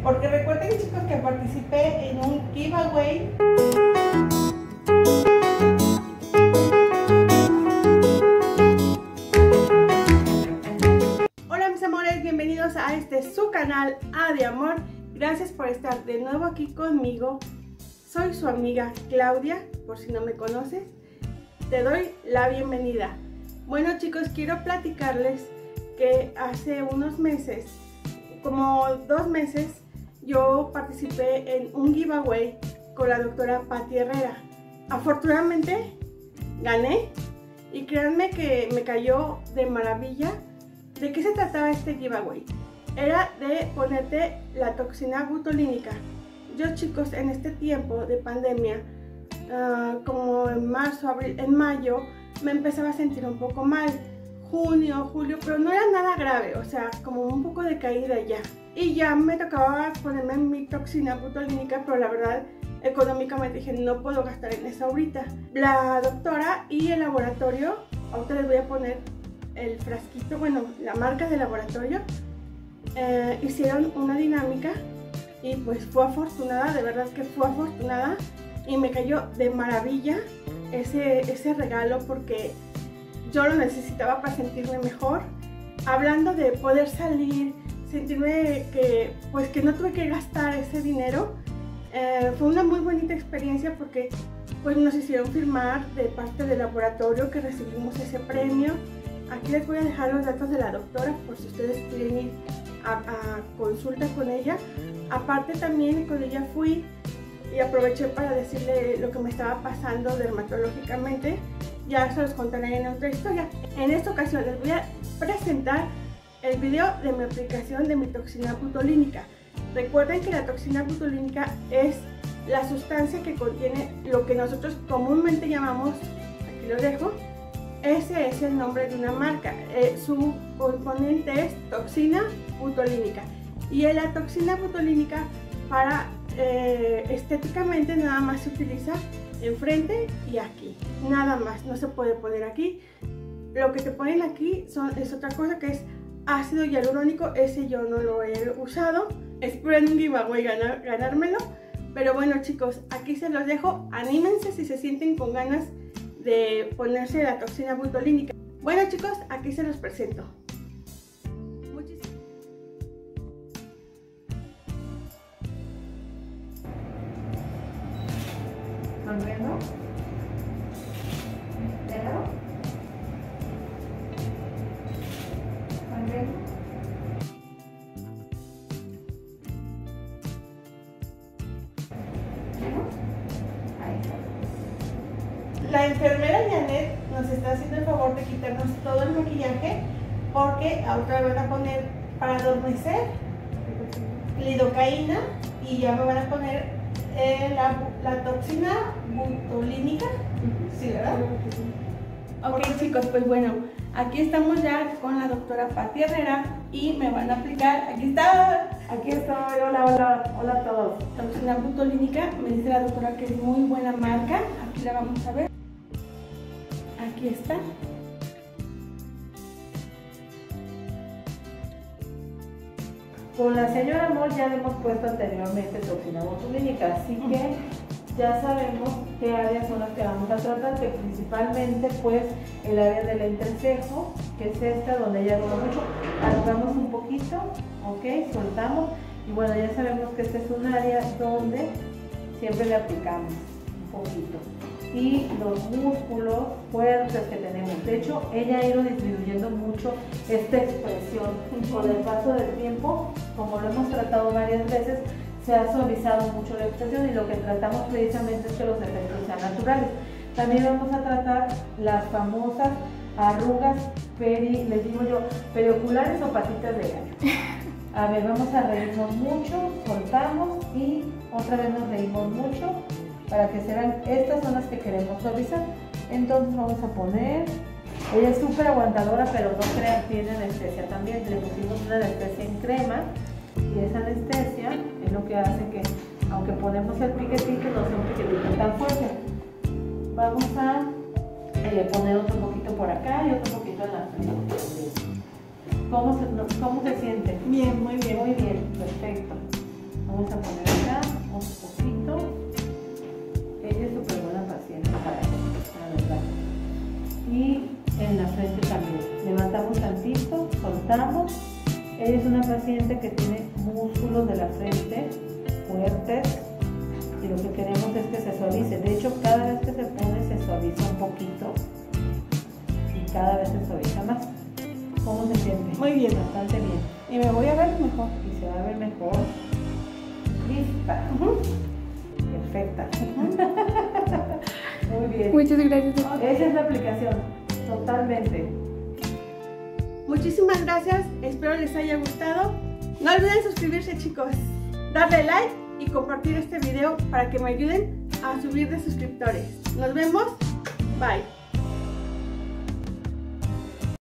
porque recuerden, chicos, que participé en un giveaway. Hola mis amores, bienvenidos a su canal A de Amor. Gracias por estar de nuevo aquí conmigo. Soy su amiga Claudia, por si no me conoces, te doy la bienvenida. Bueno chicos, quiero platicarles que hace unos meses, como 2 meses, yo participé en un giveaway con la doctora Patti Herrera. Afortunadamente gané y créanme que me cayó de maravilla. ¿De qué se trataba este giveaway? Era de ponerte la toxina butolínica. Yo chicos, en este tiempo de pandemia, como en marzo, abril, en mayo, me empezaba a sentir un poco mal. Junio, julio, pero no era nada grave, o sea, como un poco de caída ya. Y ya me tocaba ponerme mi toxina butolínica, pero la verdad, económicamente dije, no puedo gastar en eso ahorita. La doctora y el laboratorio, ahorita les voy a poner el frasquito, bueno, la marca del laboratorio, hicieron una dinámica y pues fue afortunada, de verdad que fue afortunada y me cayó de maravilla ese regalo porque yo lo necesitaba para sentirme mejor. Hablando de poder salir, sentirme que pues que no tuve que gastar ese dinero, fue una muy bonita experiencia porque pues nos hicieron firmar de parte del laboratorio que recibimos ese premio. Aquí les voy a dejar los datos de la doctora por si ustedes quieren ir a consulta con ella. Aparte también con ella fui y aproveché para decirle lo que me estaba pasando dermatológicamente. Ya se los contaré en otra historia. En esta ocasión les voy a presentar el video de mi aplicación de mi toxina butolínica. Recuerden que la toxina butolínica es la sustancia que contiene lo que nosotros comúnmente llamamos, aquí lo dejo, ese es el nombre de una marca. Su componente es toxina butolínica. Y la toxina butolínica para estéticamente nada más se utiliza enfrente y aquí. Nada más, no se puede poner aquí. Lo que te ponen aquí es otra cosa que es ácido hialurónico. Ese yo no lo he usado. Espero en un giveaway ganármelo. Pero bueno chicos, aquí se los dejo. Anímense si se sienten con ganas de ponerse la toxina butolínica. Bueno chicos, aquí se los presento. Sonriendo. Déjalo. Sonriendo. Ahí está. La enfermera Janet nos está haciendo el favor de quitarnos todo el maquillaje porque ahora van a poner para adormecer lidocaína y ya me van a poner la toxina butolínica. ¿Sí, verdad? Ok chicos, pues bueno, aquí estamos ya con la doctora Patti Herrera y me van a aplicar, aquí estoy, hola a todos. Toxina butolínica, me dice la doctora que es muy buena marca, aquí la vamos a ver. Aquí está. Con la señora Amor ya le hemos puesto anteriormente toxina botulínica, así que ya sabemos qué áreas son las que vamos a tratar, que principalmente pues el área del entrecejo, que es esta donde ella arruga mucho, arrugamos un poquito, ok, soltamos y bueno, ya sabemos que este es un área donde siempre le aplicamos un poquito. Y los músculos fuertes que tenemos. De hecho, ella ha ido disminuyendo mucho esta expresión. Con el paso del tiempo, como lo hemos tratado varias veces, se ha suavizado mucho la expresión y lo que tratamos precisamente es que los efectos sean naturales. También vamos a tratar las famosas arrugas les digo yo, perioculares o patitas de gallo. A ver, vamos a reírnos mucho, soltamos y otra vez nos reímos mucho. Para que se vean, estas son las que queremos suavizar. Entonces vamos a poner, ella es súper aguantadora, pero no crean, tiene anestesia también. Le pusimos una anestesia en crema y esa anestesia es lo que hace que, aunque ponemos el piquetito, no sea un piquetito tan fuerte. Vamos a poner otro poquito por acá y otro poquito en la frente. ¿Cómo se siente? Bien, muy bien. Muy bien, perfecto. Vamos a poner acá un poquito. Ella es súper buena paciente para esto, la verdad. Y en la frente también. Levantamos tantito, soltamos. Ella es una paciente que tiene músculos de la frente fuertes y lo que queremos es que se suavice. De hecho, cada vez que se pone se suaviza un poquito y cada vez se suaviza más. ¿Cómo se siente? Muy bien. Bastante bien. Y me voy a ver mejor. Y se va a ver mejor. Lista. Perfecta. Muy bien. Muchas gracias. Esa es la aplicación. Totalmente. Muchísimas gracias, espero les haya gustado. No olviden suscribirse, chicos, darle like y compartir este video para que me ayuden a subir de suscriptores. Nos vemos, bye.